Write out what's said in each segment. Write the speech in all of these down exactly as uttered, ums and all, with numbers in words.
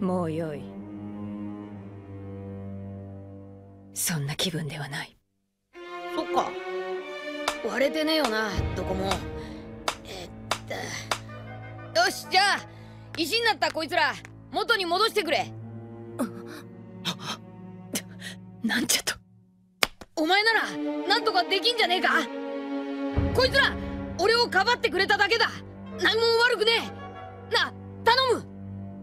もうよい。そんな気分ではない。 そっか、割れてねえよな、どこも。えっとよし、じゃあ石になったこいつら元に戻してくれ。 なんじゃと。 お前ならなんとかできんじゃねえか。こいつら俺をかばってくれただけだ。何も悪くねえ。な、頼む。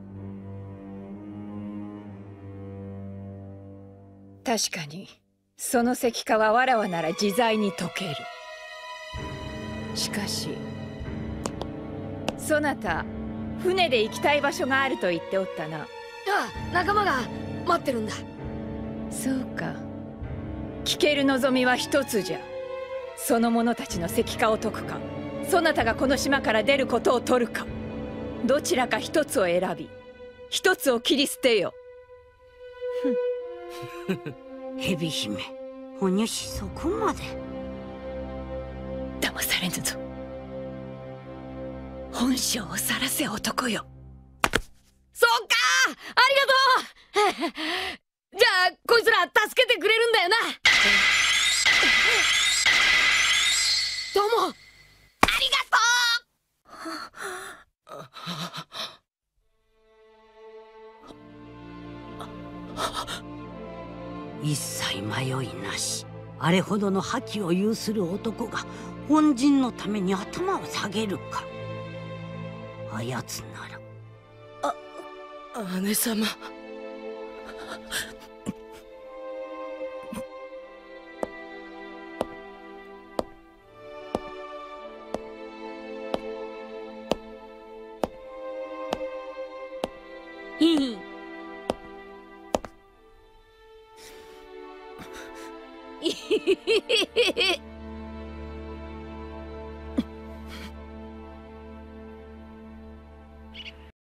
確かにその石化はわらわなら自在に解ける。しかしそなた船で行きたい場所があると言っておったな。 ああ、仲間が待ってるんだ。 そうか。聞ける望みは一つじゃ。その者たちの石化を解くか、そなたがこの島から出ることを取るか、どちらか一つを選び一つを切り捨てよ。 蛇姫、お主そこまで。 騙されぬぞ。本性をさらせ男よ。 そっか、ありがとう。じゃあこいつら助けてくれるんだよな。どうもありがとう。一切迷いなし、あれほどの覇気を有する男が本陣のために頭を下げるか。あやつなら。 あ、姉様。 いい。 いひひひひ。